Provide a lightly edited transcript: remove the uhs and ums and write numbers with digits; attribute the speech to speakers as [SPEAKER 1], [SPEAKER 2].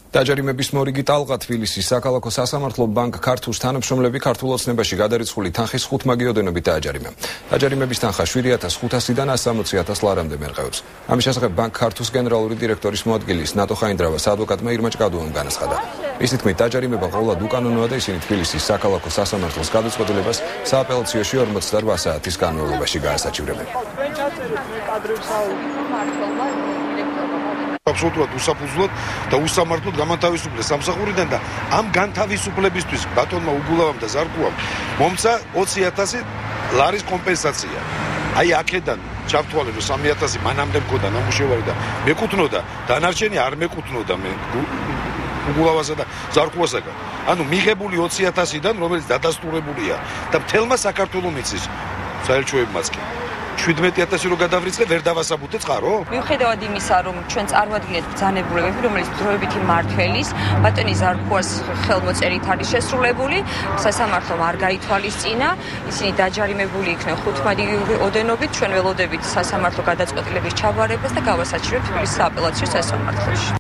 [SPEAKER 1] დაჯარიმების მორიგი ტალღა თბილისის საქალაქო სასამართლომ ბანკ ქართუს თანამშრომლები ქართულ ოცნებაში გადარიცხული თანხის ხუთმაგი ოდენობით დააჯარიმა. დაჯარიმების თანხა 7500-დან 160.000 ლარამდე მერყეობს. ამის შესახებ ბანკ ქართუს გენერალური დირექტორის მოადგილის ნატო ხაინდრავას ადვოკატმა ირმა განაცხადა. ისის თქმით, დაჯარიმება ყოველად უკანონოა და ისინი თბილისის საქალაქო სასამართლოს გადაწყვეტილებას სააპელაციოში 48 საათის განმავლობაში გაასაჩივრებენ.
[SPEAKER 2] Absolut უსაფუძვლოდ და უსამართლოდ გამათავისუფლეს სამსახურიდან და ამ განთავისუფლებისთვის ბატონმა უგულავამ და ზარკუამ მომცა 20.000 ლარის კომპენსაცია. Აი აქედან ჩავთვალე რომ 3.000 მანამდე მქონდა ნამუშევარი და მეკუთვნოდა, დანარჩენი არ მეკუთვნოდა მე უგულავასა და ზარკუასაგან. ანუ მიღებული 20.000-დან რომელიც დადასტურებულია და მთელმა საქართველოს მიცის საელჩოებმაც კი 17.000 რო გადავრიცხე ვერ დავასაბუთე წყარო?
[SPEAKER 3] მიუხედავად იმისა, რომ ჩვენ წარმოვადგინეთ ბრძანებულებები, რომელიც დროებითი მმართველის ბატონი ზარკუას ხელმოწერით არის შესრულებული, სასამართლომ არ გაითვალისწინა, ისინი დაჯარიმებული იქნენ ხუთმაგი ოდენობით, ჩვენ ველოდებით სასამართლო გადაწყვეტილების ჩაბარებას და გავასაჩივრებთ თბილისის სააპელაციო სასამართლოში.